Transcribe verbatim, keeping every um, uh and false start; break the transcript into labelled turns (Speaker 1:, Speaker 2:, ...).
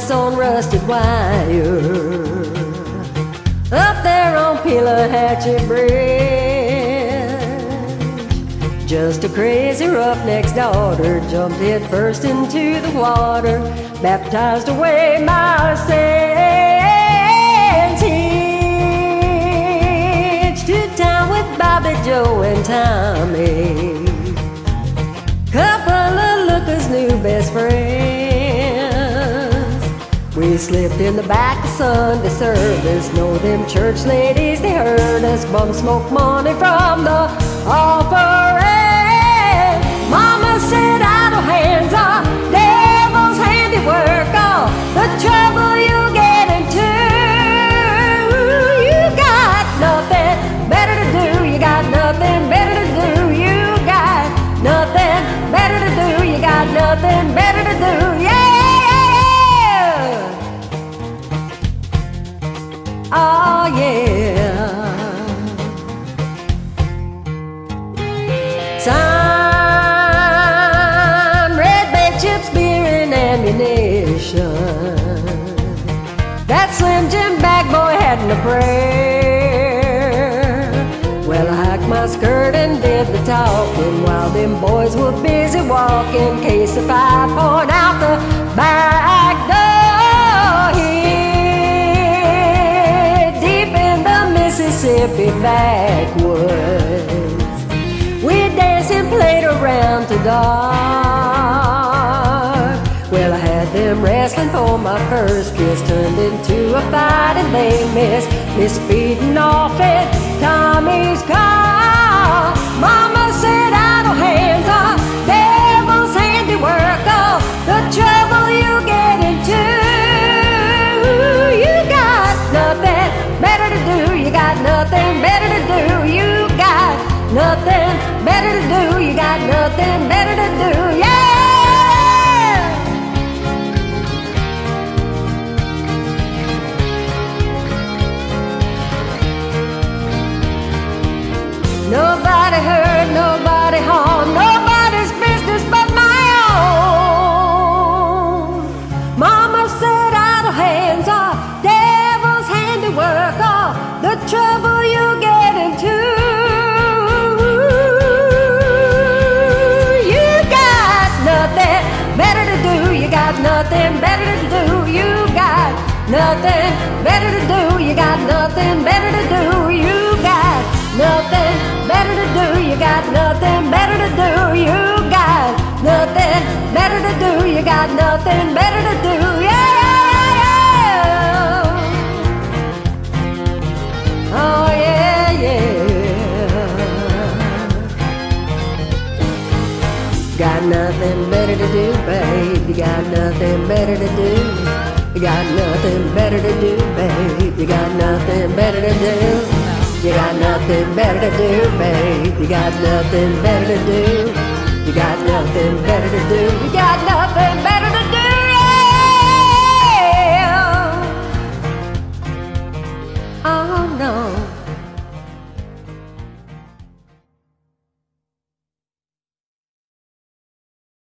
Speaker 1: glass on rusted wire. Up there on Pillahatchee Bridge, just a crazy roughneck's daughter jumped head first into the water, baptized away my sins. Hitched to town with Bobby Joe and Tommy, couple of lookers, new best friends. We slipped in the back of Sunday service. Know them church ladies, they heard us bum smoke money from the offering. Mama said, idle hands are devil's handiwork. All the trouble you get into, you got nothing better to do. You got nothing better to do. You got nothing better to do. You got nothing better to do. Yeah. Oh yeah. Some red bait chips, beer and ammunition. That Slim Jim bag boy hadn't a prayer. Well, I hiked my skirt and did the talking while them boys were busy walking. Case if I point out the back door. Mississippi backwoods, we danced and played around to dark. Well, I had them wrestling for my first kiss, turned into a fight and they missed me speeding off in Tommy's car. Mama said, idle hands are devil's handiwork. Oh, the trouble you get into, you got nothing better to do. You got nothing better to do. You got nothing better to do. You got nothing better to do. Yeah. Nobody hurt, nobody harmed, nobody's business but my own. Mama said idle hands are devil's handiwork. Oh, the trouble you get into, you got nothing better to do. You got nothing better to do. You got nothing better to do. You got nothing better to do. You got nothing better to do. You got nothing better to do. You got nothing better to do. You got nothing better to do. Yeah. Oh yeah, yeah. Got nothing better to do, babe. You got nothing better to do. You got nothing better to do, babe. You got nothing better to do. You got nothing better to do, babe. You got nothing better to do. You got nothing better to do. You got nothing better to do.